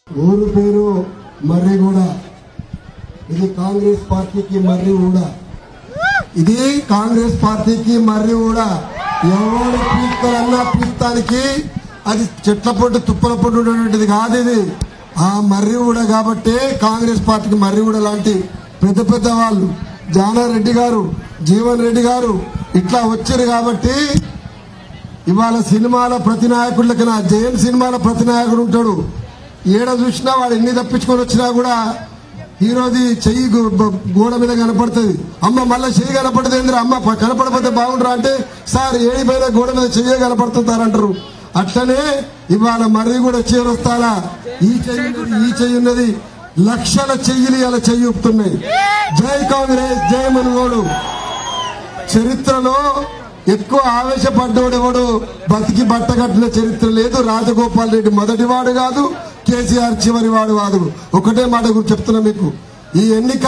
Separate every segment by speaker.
Speaker 1: ఊరు పేరు మర్రిగూడ. ఇది కాంగ్రెస్ పార్టీకి మర్రిగూడ. ఇది కాంగ్రెస్ పార్టీకి మర్రిగూడ. ఎవరు పీక్తారన్నా పీక్తానికి అది చెట్ల పొట్టు తుప్పల పొట్టు ఉండేటువంటిది కాదు. ఇది ఆ మర్రిగూడ కాబట్టి కాంగ్రెస్ పార్టీకి మర్రిగూడ లాంటి పెద్ద పెద్ద వాళ్ళు జానారెడ్డి గారు, జీవన్ రెడ్డి గారు ఇట్లా వచ్చారు కాబట్టి ఇవాళ సినిమాల ప్రతి నాయకుడికి నా జయం సినిమాల ప్రతి నాయకుడు ఉంటాడు. ఏడ చూసినా వాడు ఎన్ని తప్పించుకొని వచ్చినా కూడా హీరోది చెయ్యి గోడ మీద కనపడుతుంది. అమ్మ మళ్ళీ చెయ్యి కనపడుతుంది ఏంద్ర అమ్మ కనపడకపోతే బాగుండరా అంటే సార్ ఏడిపోయినా గోడ మీద చెయ్యే కనపడుతుంటారంటారు. అట్లనే ఇవాళ మర్రి కూడా చేరొస్తారా ఈ చెయ్యి ఉన్నది లక్షల చెయ్యిలు ఇలా చెయ్యి ఊపుతున్నాయి. జై కాంగ్రెస్, జై మునుగోడు. చరిత్రలో ఎక్కువ ఆవేశపడ్డవాడెవడు బతికి బట్టగట్టిన చరిత్ర లేదు. రాజగోపాల్ రెడ్డి మొదటివాడు కాదు, కేసీఆర్ చివరి వాడు కాదు. ఒకటే మాట గురించి చెప్తున్నా మీకు, ఈ ఎన్నిక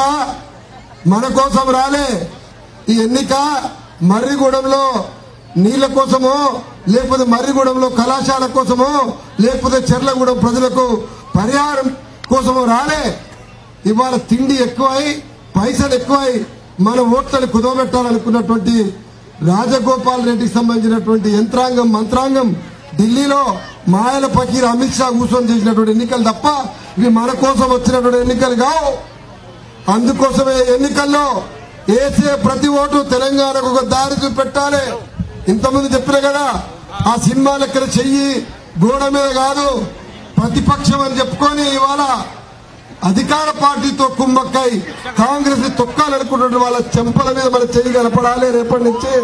Speaker 1: మన కోసం రాలే. ఈ ఎన్నిక మర్రిగూడెంలో నీళ్ల కోసమో, లేకపోతే మర్రిగూడెంలో కళాశాల కోసమో, లేకపోతే చెర్లగూడెం ప్రజలకు పరిహారం కోసమో రాలే. ఇవాళ తిండి ఎక్కువై, పైసలు ఎక్కువై మన ఓట్లను కుదవబెట్టాలనుకున్నటువంటి రాజగోపాల్ రెడ్డికి సంబంధించినటువంటి యంత్రాంగం మంత్రాంగం ఢిల్లీలో మాయల ఫకీర్ అమిత్ షా కూర్చొని చేసినటువంటి ఎన్నికలు తప్ప ఇవి మన కోసం వచ్చినటువంటి ఎన్నికలు కావు. అందుకోసమే ఎన్నికల్లో వేసే ప్రతి ఓటు తెలంగాణకు ఒక దారి చూపెట్టాలి. ఇంతకుముందు చెప్పిన కదా, ఆ సినిమా లెక్కన చెయ్యి గోడ మీద కాదు, ప్రతిపక్షం అని చెప్పుకొని ఇవాళ అధికార పార్టీతో కుమ్మక్కై కాంగ్రెస్ ని తొక్కాలనుకుంటున్న వాళ్ళ చెంపల మీద మన చెయ్యి కనపడాలి. రేపటి నుంచి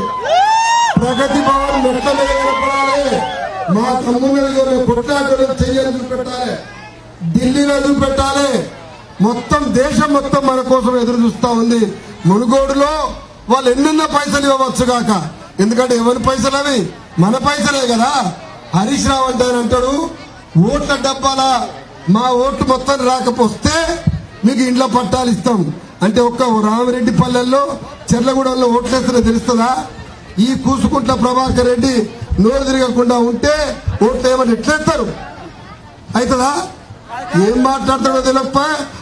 Speaker 1: ప్రగతి భవన్ మెట్ల మీద కనపడాలి. మా తమ్ముళ్ళు కొట్టాటలో చెయ్యని చూపెట్టాలి, ఢిల్లీలో చూపెట్టాలి. మొత్తం దేశం మొత్తం మన కోసం ఎదురు చూస్తా ఉంది. మునుగోడులో వాళ్ళు ఎన్నెన్న పైసలు ఇవ్వవచ్చు కాక, ఎందుకంటే ఎవరి పైసలు అవి మన పైసలే కదా. హరీష్ రావు అంటే అంటాడు ఓట్ల డబ్బాల మా ఓట్లు మొత్తం రాకపోతే మీకు ఇంట్లో పట్టాలు ఇస్తాం అంటే ఒక్క రామిరెడ్డి పల్లెల్లో చెర్లగూడెంలో ఓట్లేస్తున్నా తెలుస్తుందా? ఈ కూసుకుంట్ల ప్రభాకర్ రెడ్డి నోరు తిరగకుండా ఉంటే ఓట్లు ఏమని ఎట్లేస్తారు? అవుతుందా? ఏం మాట్లాడతాడో తెలియప్ప,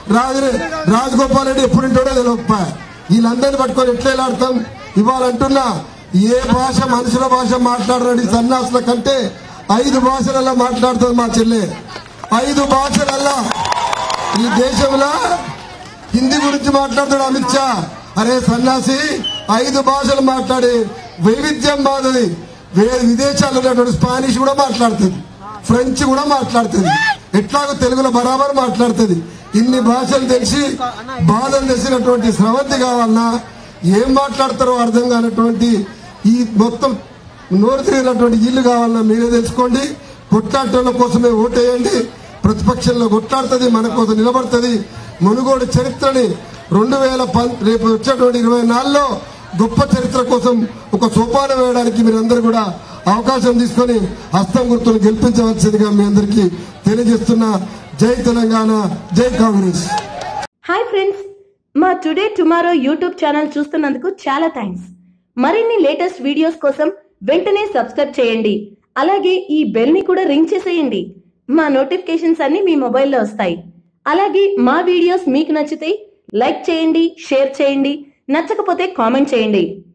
Speaker 1: రాజగోపాల్ రెడ్డి ఎప్పుడు ఉంటాడో తెలియప్ప. వీళ్ళందరినీ పట్టుకొని ఎట్లా వెళ్ళాడతాం? ఇవాళ అంటున్నా, ఏ భాష మనుషుల భాష మాట్లాడరండి సన్యాసుల కంటే 5 భాషలల్లా మాట్లాడుతుంది మా చెల్లె. 5 భాషలల్లా. ఈ దేశంలో హిందీ గురించి మాట్లాడతాడు అమిత్ షా. అరే సన్యాసి 5 భాషలు మాట్లాడి వైవిధ్యం బాధది. విదేశాల్లో ఉన్నటువంటి స్పానిష్ కూడా మాట్లాడుతుంది, ఫ్రెంచ్ కూడా మాట్లాడుతుంది, ఎట్లాగో తెలుగులో బరాబర్ మాట్లాడుతుంది. ఇన్ని భాషలు తెలిసి బాధలు తెలిసినటువంటి స్రవంతి కావాలన్నా ఏం మాట్లాడతారో అర్థం కానటువంటి ఈ మొత్తం నోరు తిరిగినటువంటి ఇల్లు కావాలన్నా మీరే తెలుసుకోండి. కొట్లాటల కోసమే ఓటేయండి. ప్రతిపక్షంలో కొట్లాడుతుంది, మన కోసం నిలబడుతుంది. మునుగోడు చరిత్రని రేపు వచ్చేటువంటి 24లో గొప్ప చరిత్ర కోసం ఒక సోపానం వేయడానికి మీరందరూ కూడా అవకాశం తీసుకొని హస్తం గుర్తులు గెలిపించవలసిందిగా మీ అందరికీ తెలియజేస్తున్నా. జై తెలంగాణ, జై కాంగ్రెస్.
Speaker 2: హాయ్ ఫ్రెండ్స్, మా టుడే టుమారో యూట్యూబ్ ఛానల్ చూస్తున్నందుకు చాలా థ్యాంక్స్. మరిన్ని లేటెస్ట్ వీడియోస్ కోసం వెంటనే సబ్స్క్రైబ్ చేయండి. అలాగే ఈ బెల్ ని కూడా రింగ్ చేసేయండి. మా నోటిఫికేషన్స్ అన్ని మీ మొబైల్లో వస్తాయి. అలాగే మా వీడియోస్ మీకు నచ్చితే లైక్ చేయండి, షేర్ చేయండి, నచ్చకపోతే కామెంట్ చేయండి.